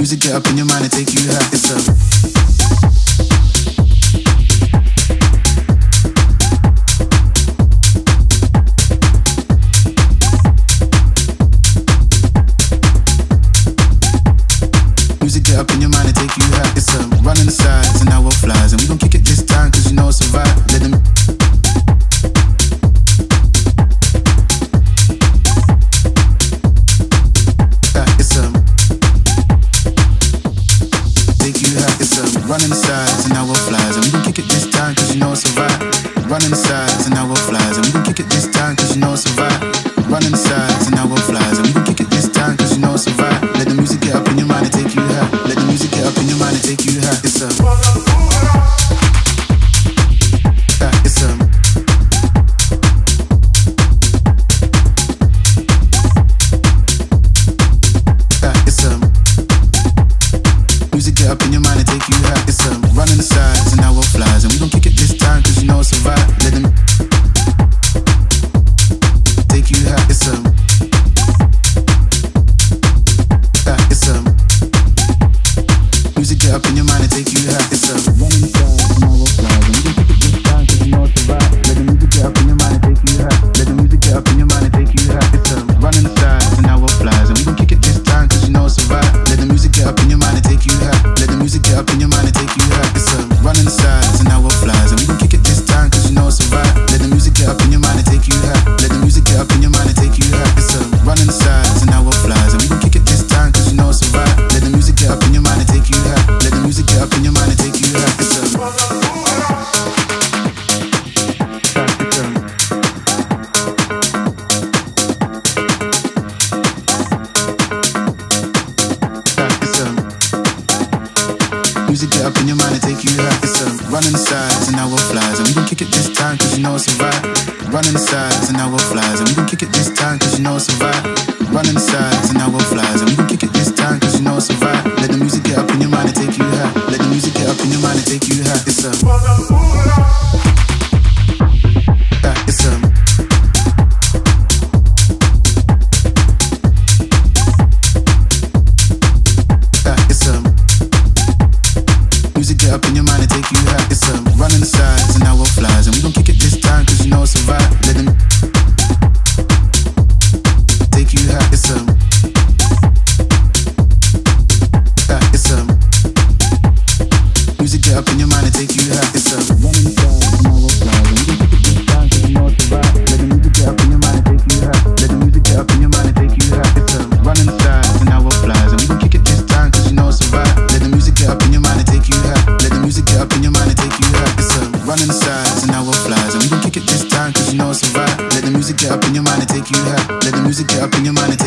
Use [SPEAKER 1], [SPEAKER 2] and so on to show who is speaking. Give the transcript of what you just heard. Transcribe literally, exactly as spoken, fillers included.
[SPEAKER 1] music get up in your mind and take you high. It's a get up in your mind and take you high. It's a run in the sides and now it flies. And we gon' kick it this time cause you know it's a vibe. Let them It's a take you high. It's a run in the sides and now it flies. And we gon' kick it this time cause you know it's a vibe. Run in the sides and now it flies. And we gon' kick it this time cause you know it's a vibe. Run in the sides and now it flies. And we gon' kick it this time cause you know it's a vibe. Let the music get up in your mind and take you high. Let the music get up in your mind and take you high. It's a It's a It's a music get up in your mind and take you high. It's a run in the sides and now it flies. And we gon' kick it this time cause you know it's a vibe. Let them take you high. It's a It's a music get up in your mind and take you high. It's a run in the sides and now it flies. And we gon' kick it this time cause you know it's a vibe. Let the music get up in your mind and take you high. Let the music get up in your mind and take you high. It's a run in the sides and now it flies. And we gon' kick it this time cause you know it's a vibe. Let the music get up in your mind and take you high. Let the music get up in your mind and take you high. It's a run in the sides and now it flies. And we gon' kick it this time cause you know it's a vibe. Let the music get up in your mind and take you high. Let the music get up in your mind and take you high. It's a run in the sides and now it flies. And we gon' kick it this time cause you know it's a vibe. Let the music get up in your mind and take you high. Let the music get up in your mind and take you high. It's a music get up in your mind and take you high. It's a run in the sides and now it flies. And we gon' kick it this time cause you know it's a vibe. Run in the sides and now it flies. And we gon' kick it this time cause you know it's a vibe. Run in the sides and now it flies. And we gon' kick it this time cause you know it's a vibe. Let the music get up in your mind and take you high. Let the music get up in your mind and take you high. It's a It's a It's a music get up in your mind and take you high. It's a run in the sides and now it flies. And we gon' kick it this time cause you know it's a vibe. Let them take you high. It's a It's a music get up in your mind and take you high. It's a run in the sides and now it flies. And we gon' kick it this time cause you know it's a vibe. Let the music get up in your mind and take you high. Let the music get up in your mind and take you high. It's a run in the sides and now it flies. And we gon' kick it this time cause you know it's a vibe. Let the music get up in your mind and take you high. Let the music get up in your mind and take you high. It's a run in the sides and now it flies. And we gon' kick it this time cause you know it's a vibe. Let the music get up in your mind and take you high. Let the music get up in your mind and take you high.